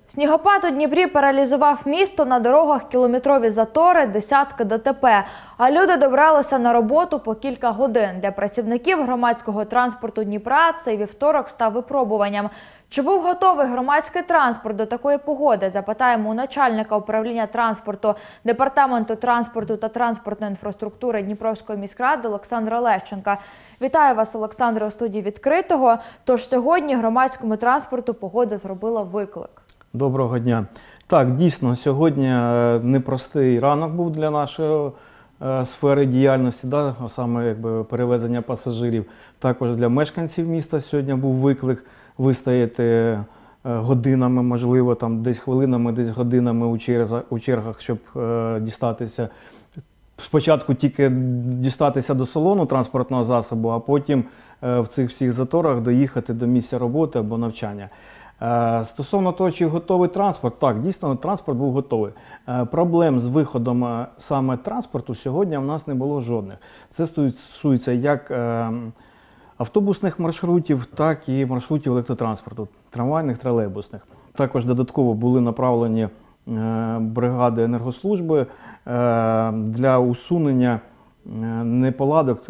Снігопад у Дніпрі паралізував місто, на дорогах кілометрові затори, десятки ДТП. А люди добралися на роботу по кілька годин. Для працівників громадського транспорту Дніпра цей вівторок став випробуванням. Чи був готовий громадський транспорт до такої погоди? Запитаємо у начальника управління транспорту Департаменту транспорту та транспортної інфраструктури Дніпровської міськради Олександра Лещенка. Вітаю вас, Олександре, у студії «Відкритого». Тож сьогодні громадському транспорту погода зробила виклик. Доброго дня. Так, дійсно, сьогодні непростий ранок був для нашої сфери діяльності, а саме перевезення пасажирів. Також для мешканців міста сьогодні був виклик вистояти годинами, можливо, там десь хвилинами, десь годинами у чергах, щоб дістатися. Спочатку тільки дістатися до салону транспортного засобу, а потім в цих всіх заторах доїхати до місця роботи або навчання. Стосовно того, чи готовий транспорт, так, дійсно, транспорт був готовий. Проблем з виходом саме транспорту сьогодні в нас не було жодних. Це стосується як автобусних маршрутів, так і маршрутів електротранспорту, трамвайних, тролейбусних. Також додатково були направлені бригади енергослужби для усунення неполадок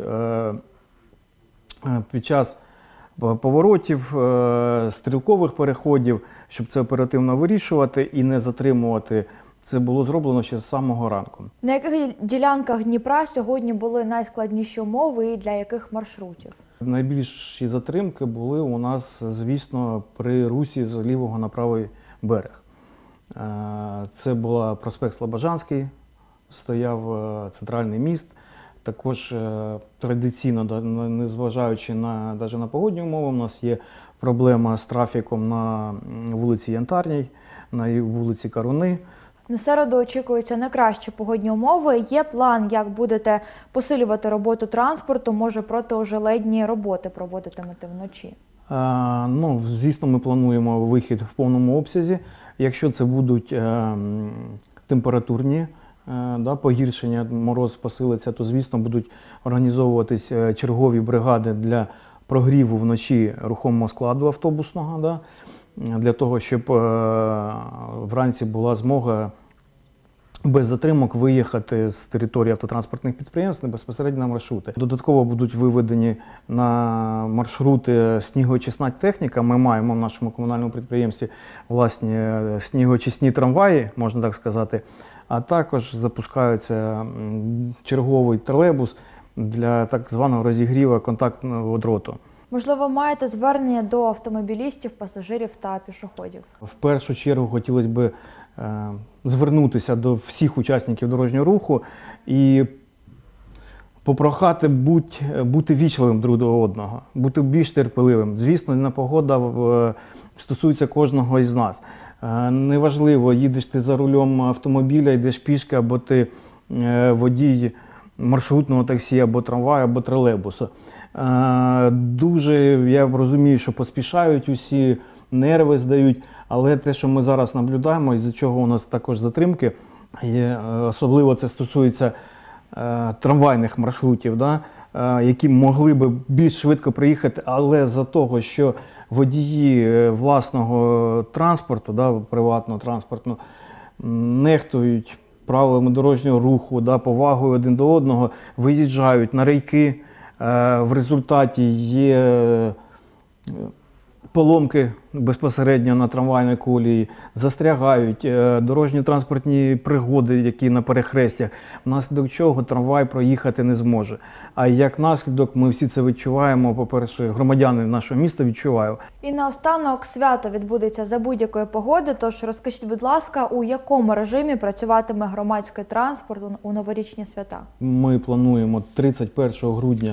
під час поворотів, стрілкових переходів, щоб це оперативно вирішувати і не затримувати. Це було зроблено ще з самого ранку. На яких ділянках Дніпра сьогодні були найскладніші умови і для яких маршрутів? Найбільші затримки були у нас, звісно, при русі з лівого на правий берег. Це була проспект Слобожанський, стояв центральний міст. Також традиційно, незважаючи навіть на погодні умови, у нас є проблема з трафіком на вулиці Янтарній, на вулиці Каруни. На середу очікуються найкращі погодні умови. Є план, як будете посилювати роботу транспорту, може протиожеледні роботи проводитимете вночі? Звісно, ми плануємо вихід в повному обсязі. Якщо це будуть температурні погіршення, мороз посилиться, то, звісно, будуть організовуватись чергові бригади для прогріву вночі рухомого складу автобусного, для того, щоб вранці була змога без затримок виїхати з території автотранспортних підприємств безпосередньо на маршрути. Додатково будуть виведені на маршрути снігоочисна техніка. Ми маємо в нашому комунальному підприємстві власні снігоочисні трамваї, можна так сказати, а також запускається черговий тролейбус для так званого розігріву контактного дроту. Можливо, маєте звернення до автомобілістів, пасажирів та пішоходів? В першу чергу хотілося б звернутися до всіх учасників дорожнього руху і попрохати бути вічливим друг до одного, бути більш терпеливим. Звісно, непогода стосується кожного із нас. Неважливо, їдеш ти за рулем автомобіля, йдеш пішки, або ти водій маршрутного таксі, або трамваю, або тролейбусу. Дуже, я розумію, що поспішають усі, нерви здають, але те, що ми зараз наблюдаємо, із-за чого у нас також затримки, особливо це стосується трамвайних маршрутів, які могли б більш швидко приїхати, але за того, що водії власного транспорту, приватного транспорту, нехтують правилами дорожнього руху, повагою один до одного, виїжджають на рейки, в результаті є поломки безпосередньо на трамвайній колії, застрягають дорожні транспортні пригоди, які на перехрестях, внаслідок чого трамвай проїхати не зможе. А як наслідок ми всі це відчуваємо, по-перше, громадяни нашого міста відчувають. І наостанок, свято відбудеться за будь-якої погоди, тож розкажіть, будь ласка, у якому режимі працюватиме громадський транспорт у новорічні свята? Ми плануємо 31 грудня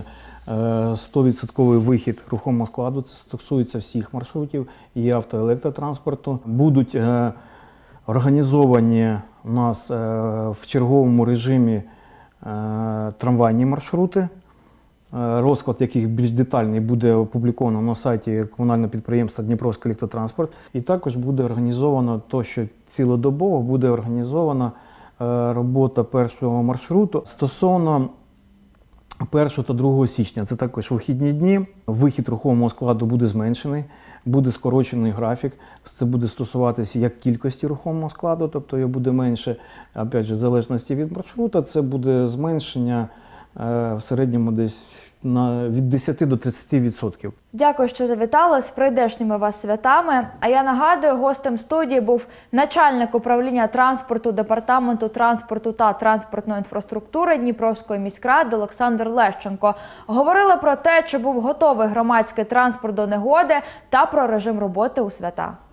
100% вихід рухомого складу, це стосується всіх маршрутів і авто- і електротранспорту. Будуть організовані у нас в черговому режимі трамвайні маршрути, розклад яких більш детальний буде опубліковано на сайті комунального підприємства Дніпровський електротранспорт. І також буде організовано то, що цілодобово буде організована робота першого маршруту. Стосовно 1 та 2 січня. Це також вихідні дні. Вихід рухомого складу буде зменшений, буде скорочений графік. Це буде стосуватися як кількості рухомого складу, тобто його буде менше, опять же, в залежності від маршрута, це буде зменшення в середньому десь від 10 до 30%. Дякую, що завітали. З прийдешніми вас святами. А я нагадую, гостем студії був начальник управління транспорту Департаменту транспорту та транспортної інфраструктури Дніпровської міськради Олександр Лещенко. Говорили про те, чи був готовий громадський транспорт до негоди та про режим роботи у свята.